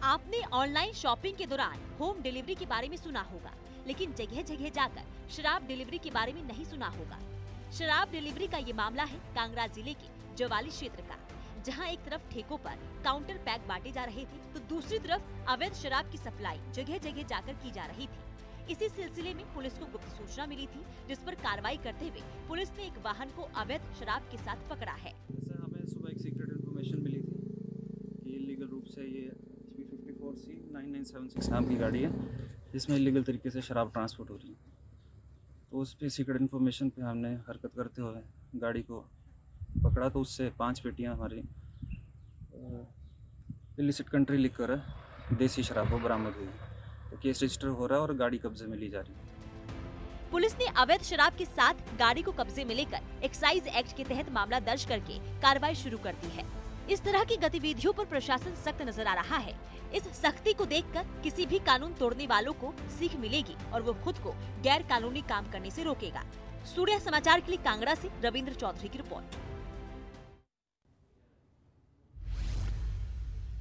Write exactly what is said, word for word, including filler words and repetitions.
आपने online shopping के दौरान होम डिलीवरी के बारे में सुना होगा, लेकिन जगह जगह जाकर शराब डिलीवरी के बारे में नहीं सुना होगा। शराब डिलीवरी का ये मामला है कांगड़ा जिले के जवाली क्षेत्र का, जहां एक तरफ ठेकों पर काउंटर पैक बांटे जा रहे थे, तो दूसरी तरफ अवैध शराब की सप्लाई जगह जगह जाकर की जा रही थी। इसी सिलसिले में पुलिस को गुप्त सूचना मिली थी, जिस पर कार्रवाई करते हुए पुलिस ने एक वाहन को अवैध शराब के साथ पकड़ा है। जैसे हमें सुबह एक सीक्रेट इन्फॉर्मेशन मिली थी कि इलीगल रूप से ये H P fifty four C nine nine seven six नाम की गाड़ी है, जिसमें इलीगल तरीके से शराब ट्रांसपोर्ट हो रही है। तो उस पर सीक्रेट इन्फॉर्मेशन पे हमने हरकत करते हुए गाड़ी को पकड़ा, तो उससे पांच पेटियां हमारी इलिसिट कंट्री लिकर देसी शराब को बरामद हुई। तो केस रजिस्टर हो रहा है और गाड़ी कब्जे में ली जा रही है। पुलिस ने अवैध शराब के साथ गाड़ी को कब्जे में लेकर एक्साइज एक्ट के तहत मामला दर्ज करके कार्रवाई शुरू कर दी है। इस तरह की गतिविधियों पर प्रशासन सख्त नजर आ रहा है। इस सख्ती को देखकर किसी भी कानून तोड़ने वालों को सीख मिलेगी और वो खुद को गैर कानूनी काम करने से रोकेगा। सूर्य समाचार के लिए कांगड़ा से रविंद्र चौधरी की रिपोर्ट।